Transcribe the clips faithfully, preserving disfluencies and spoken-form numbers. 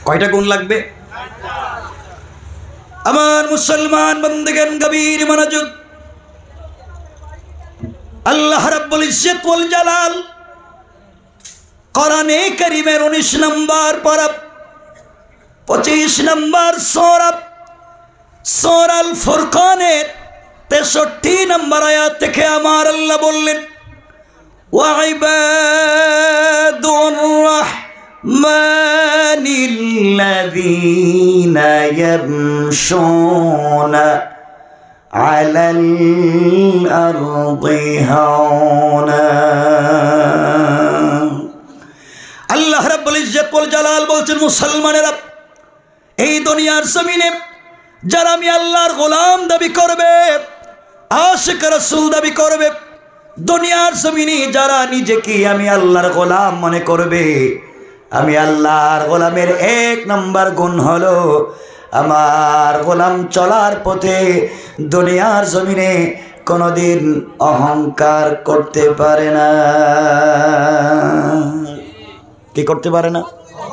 কয়টা গুণ লাগবে? আমার মুসলমান বন্দেগান গভীর মনোযোগ। আল্লাহ রাব্বুল ইজ্জত ওয়াল জালাল কোরআনে কারীমের উনিশ নম্বর পারা পঁচিশ নম্বর সূরা সূরা আল ফুরকানের তেষট্টি নম্বর আয়াত থেকে আমার আল্লাহ বললেন, ওয়া ইবাদুর রাহমানিল্লাযীনা ইয়ামশুনা আলাল আরদি হাওনা। আল্লাহ রাব্বুল ইজ্জত ওয়াল জালাল বলছেন, মুসলমানেরা, এই দুনিয়ার জমিনে যারা আমি আল্লাহর গোলাম দাবি করবে, আশিক রাসূল দাবি করবে, দুনিয়ার জমিনে যারা নিজেকে আমি আল্লাহর গোলাম মনে করবে, আমি আল্লাহর গোলামের এক নম্বর গুণ হলো আমার গোলাম চলার পথে দুনিয়ার জমিনে কোনোদিন অহংকার করতে পারে না। কি করতে পারে না?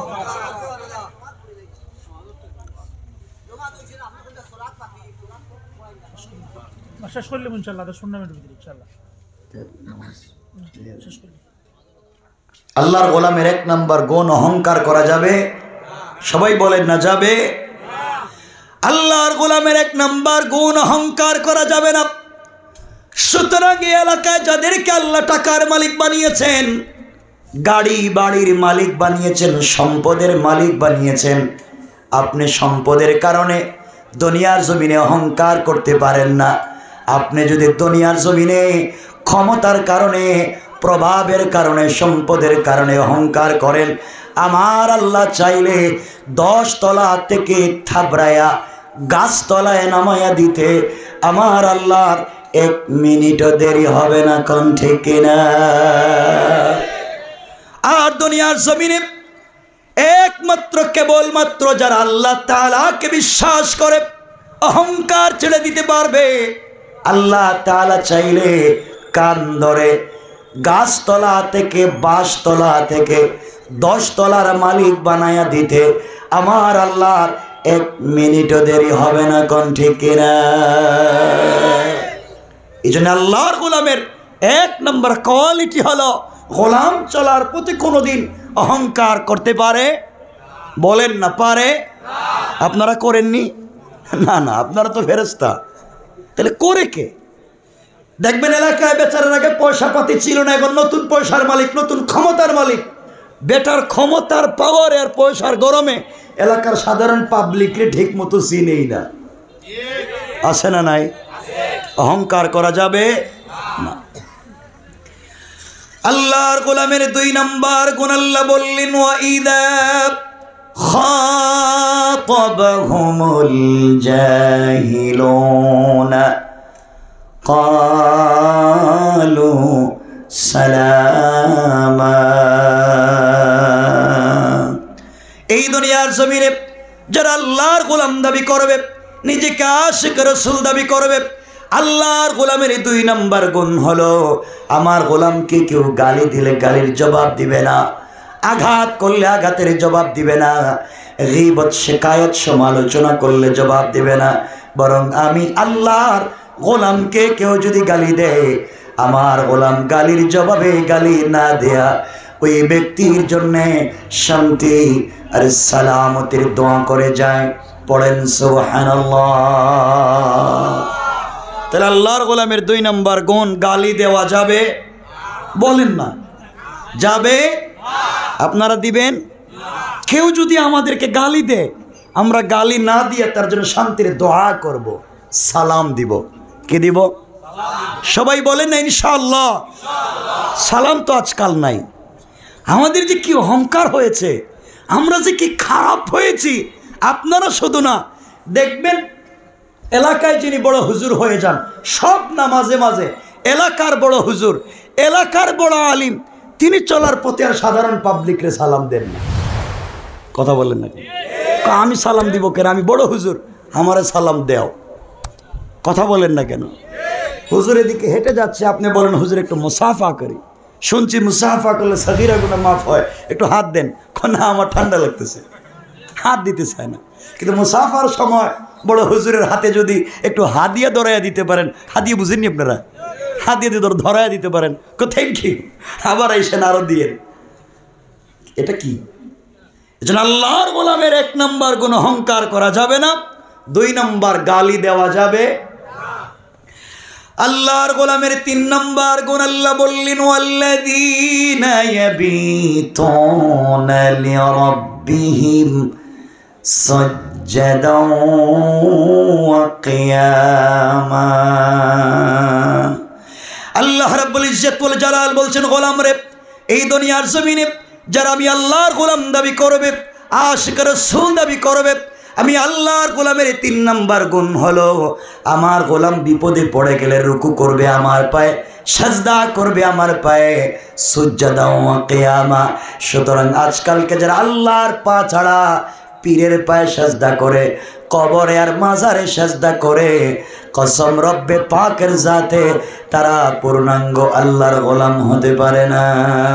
আল্লাহর গোলামের এক নম্বর গুণ অহংকার করা যাবে? সবাই বলেন না যাবে। আল্লাহর গোলামের এক নম্বর গুণ অহংকার করা যাবে না। সুতরাং এই এলাকায় যাদেরকে আল্লাহ টাকার মালিক বানিয়েছেন, গাড়ি বাড়ির মালিক বানিয়েছেন, সম্পদের মালিক বানিয়েছেন, আপনি সম্পদের কারণে দুনিয়ার জমিনে অহংকার করতে পারেন না। আপনি যদি দুনিয়ার জমিনে ক্ষমতার কারণে, প্রভাবের কারণে, সম্পদের কারণে অহংকার করেন, আমার আল্লাহ চাইলে দশ তলা থেকে থাবড়ায়া গাছতলায় নামায়া দিতে আমার আল্লাহর এক মিনিটও দেরি হবে না। কোন ঠিক কিনা? আর দুনিয়ার জমিনে একমাত্র কেবলমাত্র যারা আল্লাহ তাআলাকে বিশ্বাস করে অহংকার ছেড়ে দিতে পারবে, আল্লাহ তাআলা চাইলে কান ধরে গাছতলা থেকে বাঁশতলা থেকে দশ তলার মালিক বানায়া দিতে আমার আল্লাহর এক মিনিটও দেরি হবে না। কোন ঠিক কিনা? এই জন্য আল্লাহর গোলামের এক নম্বর কোয়ালিটি হলো গোলাম চলার প্রতি কোনোদিন অহংকার করতে পারে? বলেন না পারে? আপনারা করেননি? না না, আপনারা তো ফেরেশতা। তাহলে করে কে? দেখবেন এলাকায় বেচারার আগে পয়সা পাতি ছিল না, এখন নতুন পয়সার মালিক, নতুন ক্ষমতার মালিক। বেটার ক্ষমতার পাওয়ার আর পয়সার গরমে এলাকার সাধারণ পাবলিককে ঠিক মতো চিনেই না। আছে না নাই? অহংকার করা যাবে না। আল্লাহর গোলামের দুই নাম্বার গুণ আল্লাহ বললেন, ওয়া ইযা খাতাবাহুমুল জাহিলুনা ক্বালু সালামা। এই দুনিয়ার জমিনে যারা আল্লাহর গোলাম দাবি করবে, নিজেকে আশিক রাসূল দাবি করবে, আল্লাহর গোলামের দুই নাম্বার গুণ হলো আমার গোলামকে কেউ গালি দিলে গালির জবাব দিবে না, আঘাত করলে আঘাতের জবাব দিবে না, গীবত শিকায়ত সমালোচনা করলে জবাব দিবে না, বরং আমি আল্লাহর গোলামকে কেউ যদি গালি দেয়, আমার গোলাম গালির জবাবে গালি না দেয়া ওই ব্যক্তির জন্যে শান্তি আর সালামতের দোয়া করে যায়। পড়েন সুবহানাল্লাহ। তাহলে আল্লাহর গোলামের দুই নম্বর গুণ গালি দেওয়া যাবে? বলেন না যাবে? আপনারা দিবেন? কেউ যদি আমাদেরকে গালি দেয়, আমরা গালি না দিয়ে তার জন্য শান্তির দোয়া করব, সালাম দিব। কি দিব? সবাই বলেন না ইনশাআল্লাহ। সালাম তো আজকাল নাই। আমাদের যে কি অহংকার হয়েছে, আমরা যে কি খারাপ হয়েছি, আপনারা শুধু না, দেখবেন এলাকায় যিনি বড় হুজুর হয়ে যান, সব না মাঝে মাঝে এলাকার বড় হুজুর, এলাকার বড় আলিম, তিনি চলার পথে আর সাধারণ পাবলিকরে সালাম দেন না। কথা বলেন না? আমি সালাম দিব কেন? আমি বড় হুজুর, আমারে সালাম দেও। কথা বলেন না কেন? হুজুর এদিকে হেঁটে যাচ্ছে, আপনি বলেন হুজুর একটু মুসাফা করি, শুনছি মুসাফা করলে সাগীরা গুনাহ মাফ হয়, একটু হাত দেন। না আমার ঠান্ডা লাগতেছে, হাত দিতে চায় না। কিন্তু মুসাফার সময় বড় হুজুরের হাতে যদি একটু হাদিয়া ধরাইয়া দিতে পারেন, হাদিয়া বুঝেননি আপনারা, হাদিয়া দিয়ে ধরাইয়া দিতে পারেন, কো থ্যাংক ইউ, আবার এসে আরো দিয়ে, এটা কি? এজন্য আল্লাহর গোলামের এক নম্বর গুণ অহংকার করা যাবে না, দুই নম্বর গালি দেওয়া যাবে। আল্লাহর গোলামের তিন নম্বর গুণ আল্লাহ বললেন, ওয়াল্লাযীনা ইয়াবিতুনা লিরাব্বিহিম সাজ্জাদান ওয়া কিয়ামা। আল্লাহ রাব্বুল ইজ্জত ওয়াল জালাল বলছেন, গোলাম রে, এই দুনিয়ার জমিনে যারা আমি আল্লাহর গোলাম দাবি করবে, আশিক রাসূল দাবি করবে, আমি আল্লাহর গোলামের তিন নাম্বার গুণ হলো আমার গোলাম বিপদে পড়ে গেলে রুকু করবে আমার পায়ে, সাজদা করবে আমার পায়ে, সুজদা ওয়া কিয়ামা। সুতরাং আজকালকে যারা আল্লাহর পা ছাড়া পীরের পায়ে সাজদা করে, কবরে আর মাজারে সাজদা করে, কসম রব্বে পাকের জাতে তারা পূর্ণাঙ্গ আল্লাহর গোলাম হতে পারে না।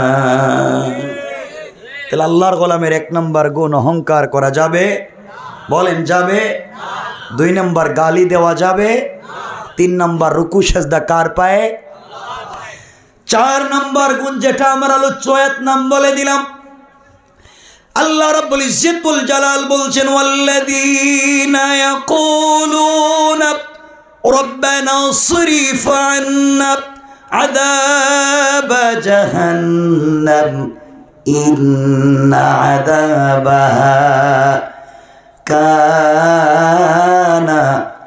তাহলে আল্লাহর গোলামের এক নম্বর গুণ অহংকার করা যাবে, বলেন যাবে। দুই নম্বর গালি দেওয়া যাবে। তিন নম্বর রুকু সাজদা কার পায়ে? চার নম্বর গুণ যেটা আমার আলোচ্য এক নাম বলে দিলাম, আল্লাহ রাব্বুল ইজ্জত ওয়াল জালাল বলছেন, ওয়াল্লাযীনা ইয়াকুলুনা রাব্বানা ইসরিফ আন্না আযাব জাহান্নাম ইন্না আযাবাহা কানা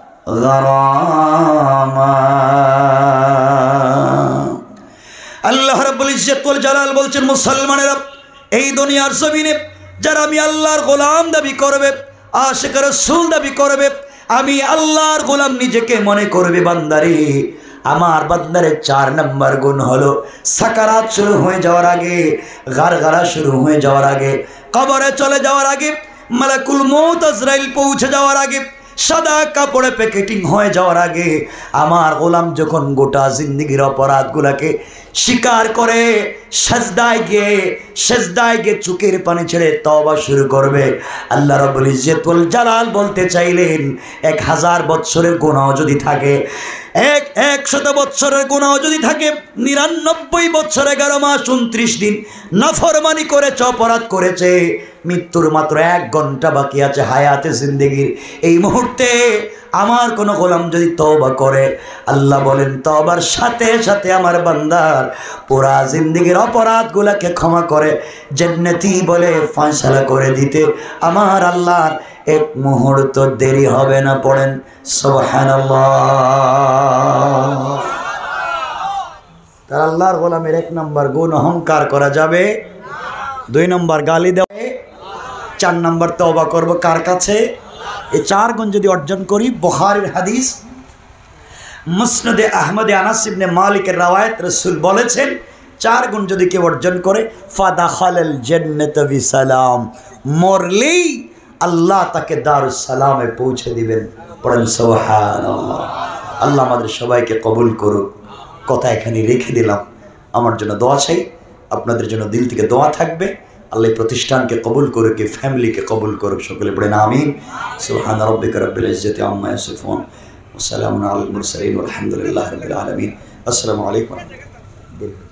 গারামা। আল্লাহ রাব্বুল ইজ্জত ওয়াল জালাল বলছেন, মুসলমানেরা, এই দুনিয়ার জমিনে যারা আমি আল্লাহর গোলাম দাবি করবে, আশিক রাসূল দাবি করবে, আমি আল্লাহর গোলাম নিজেকে মনে করবে, বান্দারে, আমার বান্দারের চার নম্বর গুণ হলো সাকারাত শুরু হয়ে যাওয়ার আগে, গারগারা শুরু হয়ে যাওয়ার আগে, কবরে চলে যাওয়ার আগে, মালাকুল মউত আজরাইল পৌঁছে যাওয়ার আগে, সাদা কাপড়ে প্যাকেটিং হয়ে যাওয়ার আগে, আমার গোলাম যখন গোটা জিন্দেগির অপরাধগুলোকে স্বীকার করে সাজদায় গিয়ে সাজদায় গিয়ে চোখের পানি ছেড়ে তওবা শুরু করবে, আল্লাহ রাব্বুল ইজ্জত ওয়াল জালাল বলতে চাইলেন, এক হাজার বৎসরের গুনাহ যদি থাকে, এক একশত বৎসরের গুনাহ যদি থাকে, নিরানব্বই বৎসর এগারো মাস উনত্রিশ দিন নাফরমানি করেছে, অপরাধ করেছে, মৃত্যুর মাত্র এক ঘন্টা বাকি আছে হায়াতে জিন্দেগির, এই মুহূর্তে আমার কোনো গোলাম যদি তওবা করে, আল্লাহ বলেন তওবার সাথে সাথে আমার বান্দার পুরা জিন্দেগির অপরাধগুলোকে ক্ষমা করে জান্নাতি বলে ফয়সালা করে দিতে আমার আল্লাহর এক মুহূর্ত দেরি হবে না। পড়েন সুবহানাল্লাহ। তার আল্লাহর গোলামের এক নম্বর গুণ অহংকার করা যাবে, দুই নম্বর গালি দেওয়া, চার নম্বর তওবা করব কার কাছে? এই চার গুণ যদি অর্জন করি, বুখারীর হাদিস, মুসনাদে আহমদে আনাস ইবনে মালিকের রাওয়ায়াত, রাসূল বলেছেন, চার গুণ যদি কেউ অর্জন করে, ফাদাখালাল জান্নাত বিসালাম, মরলেই আল্লাহ তাকে দারুস সালামে পৌঁছে দিবেন। পড়েন সুবহানাল্লাহ। আল্লাহ আমাদের সবাইকে কবুল করুক। কথা এখানে রেখে দিলাম, আমার জন্য দোয়া চাই, আপনাদের জন্য দিল থেকে দোয়া থাকবে। আল্লাহ প্রতিষ্ঠানকে কবুল করুক, ফ্যামিলিকে কবুল করুক, সকলে পড়েন আমিন। সুবহানা রাব্বিকা রাব্বিল ইজ্জাতি আম্মা ইয়াসিফুন ওয়া সালামুন আলাল মুরসালিন ওয়ালহামদুলিল্লাহি রাব্বিল আলামিন। আসসালামু আলাইকুম ওয়া রাহমাতুল্লাহ।